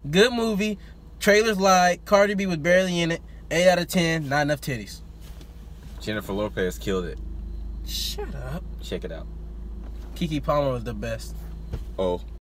Good movie. Trailers lied. Cardi B was barely in it. 8 out of 10. Not enough titties. Jennifer Lopez killed it. Shut up. Check it out. Keke Palmer was the best. Oh.